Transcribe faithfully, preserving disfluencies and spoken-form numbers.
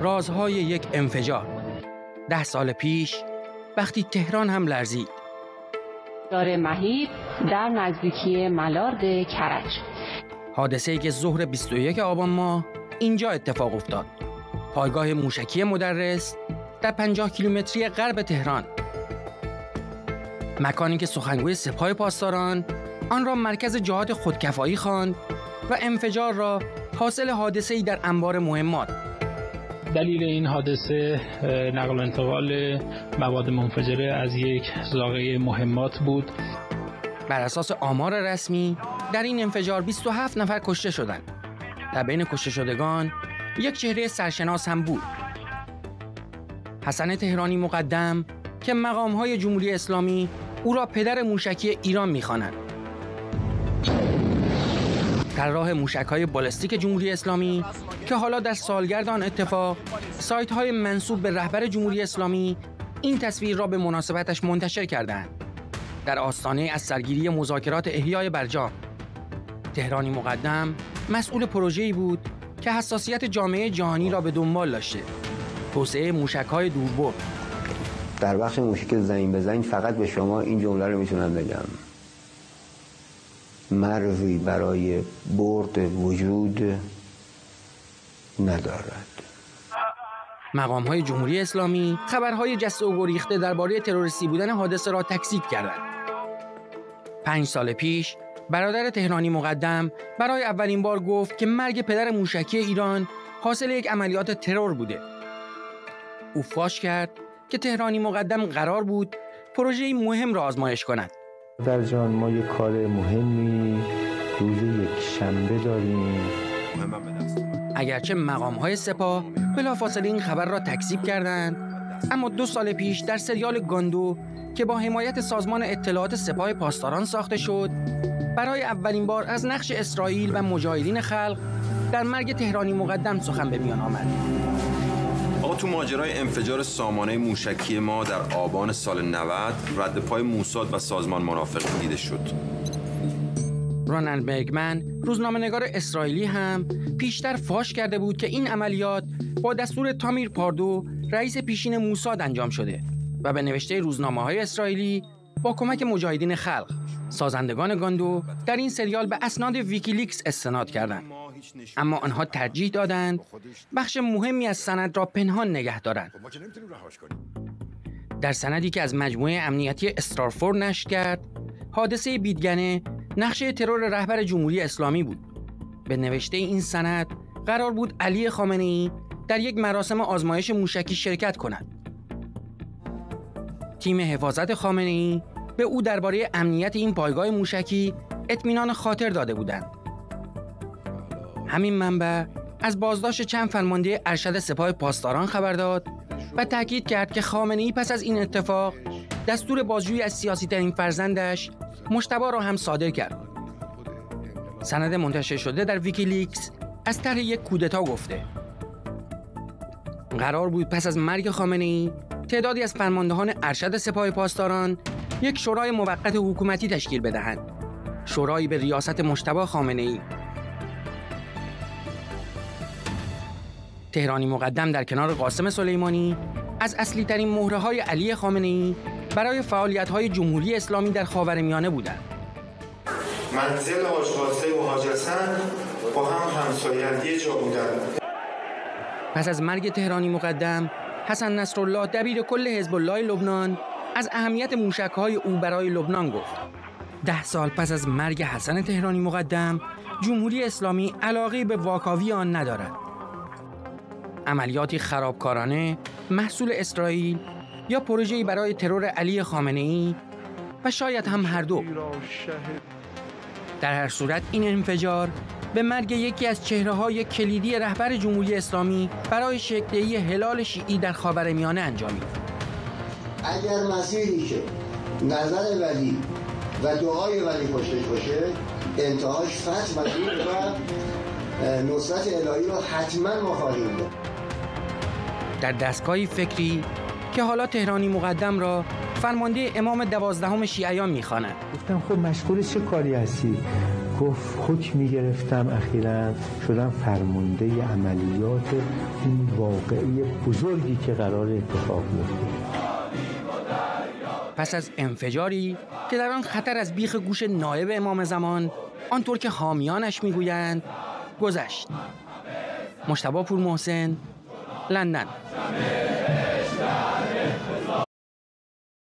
رازهای یک انفجار. ده سال پیش وقتی تهران هم لرزید. دار مهیب در نزدیکی ملارد کرج. حادثه‌ای که ظهر بیست و یک آبان ماه اینجا اتفاق افتاد. پایگاه موشکی مدرس در پنجاه کیلومتری غرب تهران. مکانی که سخنگوی سپاه پاسداران آن را مرکز جهاد خودکفایی خواند و انفجار را حاصل حادثه‌ای در انبار مهمات. دلیل این حادثه نقل و انتقال مواد منفجره از یک زاغه مهمات بود. بر اساس آمار رسمی در این انفجار بیست و هفت نفر کشته شدند. در بین کشته شدگان یک چهره سرشناس هم بود. حسن تهرانی مقدم که مقام‌های جمهوری اسلامی او را پدر موشکی ایران می‌خوانند. طراح موشک‌های بالستیک جمهوری اسلامی که حالا در سالگرد آن اتفاق سایت‌های منسوب به رهبر جمهوری اسلامی این تصویر را به مناسبتش منتشر کردند. در آستانه از سرگیری مذاکرات احیای برجام، تهرانی مقدم مسئول پروژه‌ای بود که حساسیت جامعه جهانی را به دنبال داشته. توسعه موشک‌های دوربرد. در بخش موشک زمین به زمین فقط به شما این جمله رو میتونم بگم: مروی برای برد وجود ندارد. مقام‌های جمهوری اسلامی خبرهای جسته و گریخته درباره تروریستی بودن حادثه را تکذیب کردند. پنج سال پیش برادر تهرانی مقدم برای اولین بار گفت که مرگ پدر موشکی ایران حاصل یک عملیات ترور بوده. او فاش کرد که تهرانی مقدم قرار بود پروژه‌ای مهم را آزمایش کند. در جان ما یک کار مهمی روز یک شنبه داریم. اگرچه مقام‌های سپاه بلافاصله این خبر را تکذیب کردند، اما دو سال پیش در سریال گاندو که با حمایت سازمان اطلاعات سپاه پاسداران ساخته شد، برای اولین بار از نقش اسرائیل و مجاهدین خلق در مرگ تهرانی مقدم سخن به میان آمد. آقا تو ماجرای انفجار سامانه موشکی ما در آبان سال نود رد پای موساد و سازمان مرافق دیده شد. رونالد برگمن، روزنامه‌نگار اسرائیلی هم پیشتر فاش کرده بود که این عملیات با دستور تامیر پاردو، رئیس پیشین موساد انجام شده و به نوشته روزنامه‌های اسرائیلی با کمک مجاهدین خلق. سازندگان گاندو در این سریال به اسناد ویکیلیکس استناد کردند، اما آنها ترجیح دادند بخش مهمی از سند را پنهان نگه دارند. در سندی که از مجموعه امنیتی استرارفورد نشر کرد، حادثه بیدگنه نقشه ترور رهبر جمهوری اسلامی بود. به نوشته این سند قرار بود علی خامنه‌ای در یک مراسم آزمایش موشکی شرکت کند. تیم حفاظت خامنه‌ای به او درباره امنیت این پایگاه موشکی اطمینان خاطر داده بودند. همین منبع از بازداشت چند فرمانده ارشد سپاه پاسداران خبر داد و تاکید کرد که خامنه‌ای پس از این اتفاق دستور بازجویی از سیاسی‌ترین فرزندش مجتبی را هم صادر کرد. سند منتشر شده در ویکیلیکس از طرح یک کودتا گفته. قرار بود پس از مرگ خامنه‌ای تعدادی از فرماندهان ارشد سپاه پاسداران یک شورای موقت حکومتی تشکیل بدهند. شورایی به ریاست مجتبی خامنه‌ای. تهرانی مقدم در کنار قاسم سلیمانی از اصلی ترین مهره‌های علی خامنه‌ای برای فعالیت‌های جمهوری اسلامی در خاورمیانه بودند. منزل حاج قاسم و حاج حسن با هم همسایه‌اند، یه جا بودند. پس از مرگ تهرانی مقدم، حسن نصرالله دبیر کل حزب الله لبنان از اهمیت موشک‌های او برای لبنان گفت. ده سال پس از مرگ حسن تهرانی مقدم، جمهوری اسلامی علاقه به واکاوی آن ندارد. عملیاتی خرابکارانه محصول اسرائیل یا پروژه‌ای برای ترور علی خامنه‌ای و شاید هم هر دو. در هر صورت این انفجار به مرگ یکی از چهره‌های کلیدی رهبر جمهوری اسلامی برای شکل‌دهی هلال شیعی در خاورمیانه انجامید. اگر مسیری که نظر ولی و دعای ولی پشتش باشه، انتهاش فتح و دور و نصرت الهی رو حتما ما خواهیم داد. در دستگاهی فکری که حالا تهرانی مقدم را فرمانده امام دوازدهم شیعیان می‌خواند. گفتم خب مشغول چه کاری هستی؟ گفت حکم می‌گرفتم اخیراً شدم فرمانده عملیات این واقعه بزرگی که قرار اتفاق بیفته. پس از انفجاری که در آن خطر از بیخ گوش نایب امام زمان آنطور که حامیانش میگویند گذشت. مجتبی پورمحسن، لندن.